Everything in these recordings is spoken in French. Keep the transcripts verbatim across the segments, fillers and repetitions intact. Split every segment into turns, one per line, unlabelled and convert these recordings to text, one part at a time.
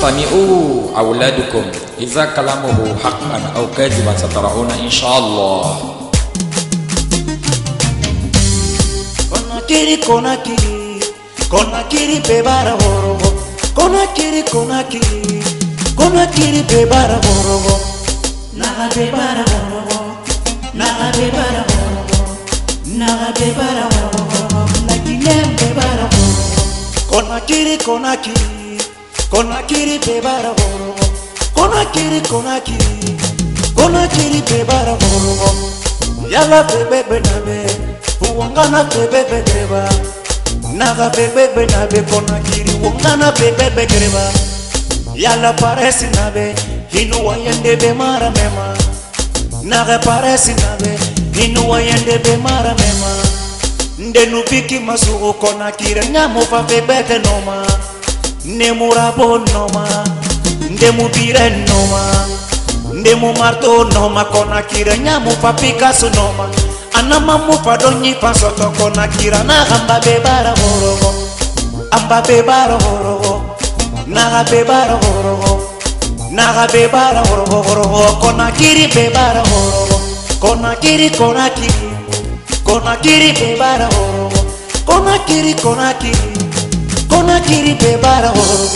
استمعوا أولادكم إذا كلامه حقا أو كاذبا سترون إن شاء الله.
Konakiri konakiri konakiri bebara horogo konakiri konakiri konakiri bebara horogo naga bebara horogo naga bebara horogo naga bebara horogo naginem bebara horogo konakiri konakiri konakiri bebara horogo konakiri konakiri konakiri bebara horogo yala bebe benabe wangana bebe begreba naga bebe benabe konakiri wangana bebe begreba yala paresi nabe hinu wayende be mara mema naga paresi nabe hinu wayende be mara mema ndenu biki masugo konakiri nyamo fa bebe noma nemurabo noma ndemu bire noma ndemu marto noma konakiri nyamo fa Picasso noma anama mufa donyi pasoto konakira na gamba bebara horogo amba bebara horogo naga bebara horogo naga bebara horogo horogo konakiri bebara horogo konakiri konakiri konakiri bebara horogo konakiri konakiri konakiri bebara horogo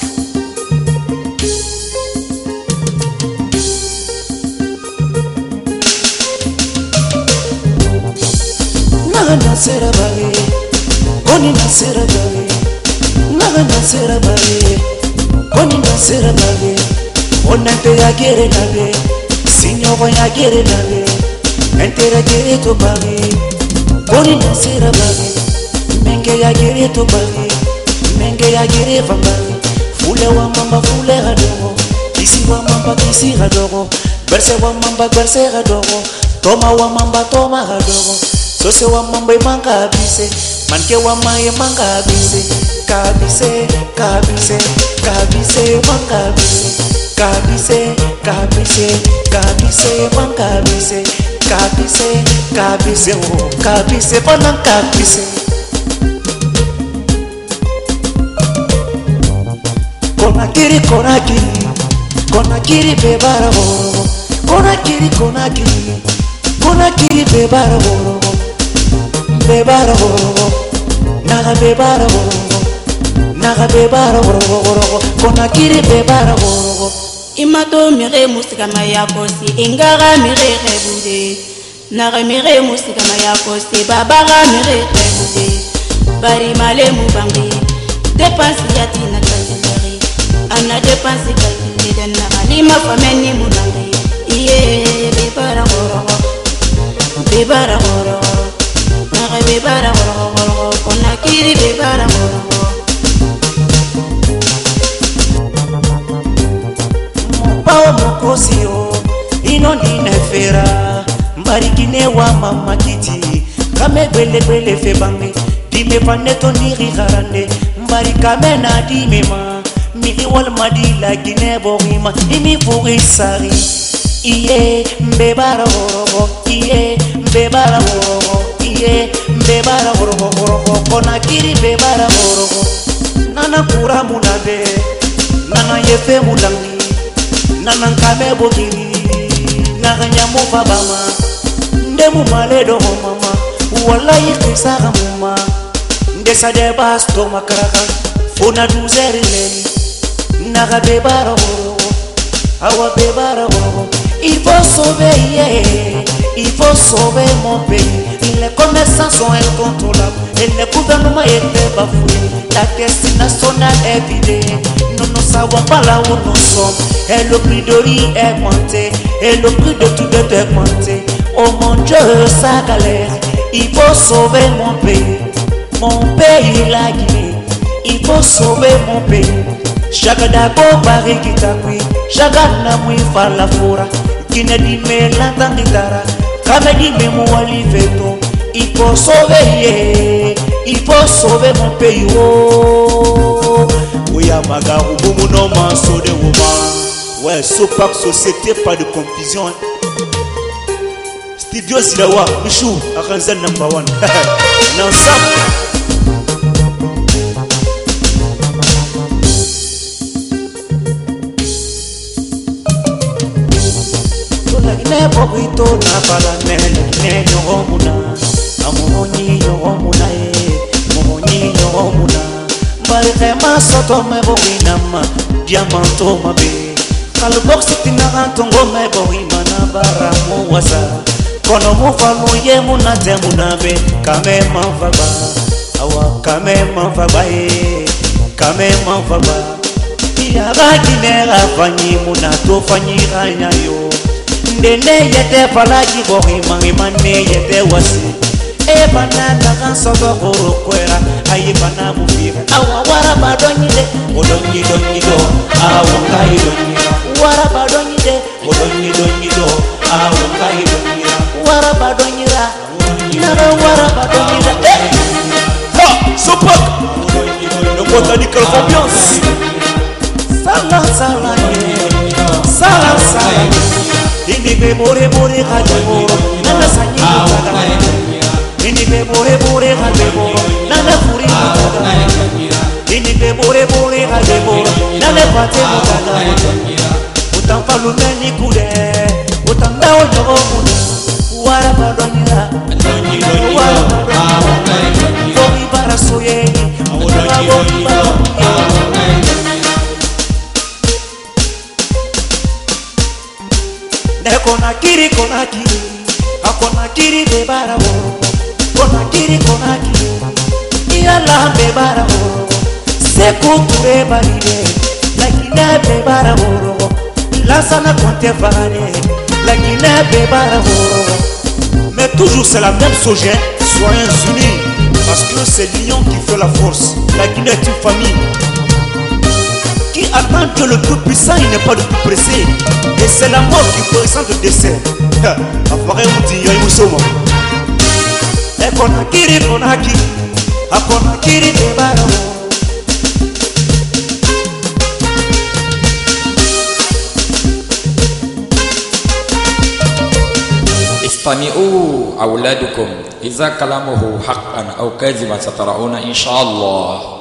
naga nasera bale koni nasera bale naga nasera bale koni nasera bale onante ya gere nabe sinyogo ya gere nabe entera gere to bale koni nasera bale menge ya gere to bale menge ya gere vambale fule wa mamba fule hadogo kisi wa mamba kisi hadogo berse wa mamba berse hadogo toma wa mamba toma hadogo sose wa mamba imanga bise manke wa maye manga bise kabise kabise kabise manga bise kabise kabise kabise manga bise kabise kabise oh kabise pana kabise konakiri konakiri konakiri bebara horogo konakiri konakiri konakiri bebara horogo bebara horogo naga bebara horogo naga bebara horogo konakiri bebara horogo
imato mire musika maya kosi ingara mire rebude naga mire musika maya kosi babara mire rebude bari male mubangi dépense yati na kalendari ana dépense kalendari dan naga lima fameni munangi iye bebara horogo bebara horogo naga bebara horogo konakiri bebara horogo
mopao mokosi yo ino ndinefera mbarikine wa mama kiti kame gwele gwele fe bange dime paneto nirigarande mbarikame na dimema mili wal madila gine borima imi furisari iye mbebara horogo iye mbebara horogo iye mbebara horogo horogo konakiri bebara horogo nana kura munabe nana yefe mudangi nana nkame bogiri nana nyamu babama ndemu maledo mama wallahi kisaka mama ndesa de basto makaraka fona duzeri leni naga bebara horogo awa bebara horogo. Il faut sauver, yeah. Il faut sauver mon pays. Les commerçants sont incontrôlables et le gouvernement est bafoué. La caisse nationale est vidée. Nous ne savons pas là où nous sommes. Et le prix de riz est monté. Et le prix de tout est augmenté. Oh mon Dieu, ça galère. Il faut sauver mon pays. Mon pays, la Guinée. Il faut sauver mon pays. Chaque d'abord, Paris qui t'a pris. Chaque namui fa la fora. Qui ne dit mais l'entendra. Comme dit mais moi veto. Il faut sauver, yeah. Il faut sauver mon pays. Oh, oui, Amaga, ou bon nom, so de woman. Ouais, Sopak société, pas de confusion. Studio Silawa, Michou, Aranzan number one. Non, ça. boito na bala nele ne nyomuna amoni nyomuna e moni nyomuna bari tema soto me boina ma diamanto mabe kalu box tina tongo me boina na bara mo wasa kono mo famu ye muna temuna be kame mavaba awa kame mavaba e kame mavaba ya bakinera fanyi muna to fanyi ranya yo ndene yete palaji bohi mangi mane yete wasi e banana kansoto koro kwera ayi bana mufira awa wara badonyide odonyi donyi do awa kai donyira wara badonyide odonyi donyi do awa kai donyira wara badonyira nara wara badonyira ha sopak no botanical ambiance sala sala sala sala ini be more more hade moro nana sanyi kala ini be more more hade moro nana furi kala ini be more more hade moro nana pate kala utam palu nani kude utam dawo jogo kude wara badonira wara badonira fomi para soye kona kiri kona kiri akona kiri be barabo kona kiri kona kiri iyala be barabo seku kure baride lakina be barabo lasana konte vare lakina be barabo mais toujours c'est la même sujet soyez unis parce que c'est l'union qui fait la force. La Guinée est une famille qui attend que le plus puissant il n'est pas le plus pressé. Et c'est la mort qui présente le décès. Après on dit yoy musoma. E konakiri konaki, a konakiri de baramo.
استمعوا أولادكم إذا كلامه حقا أو كاذبا سترون إن شاء الله.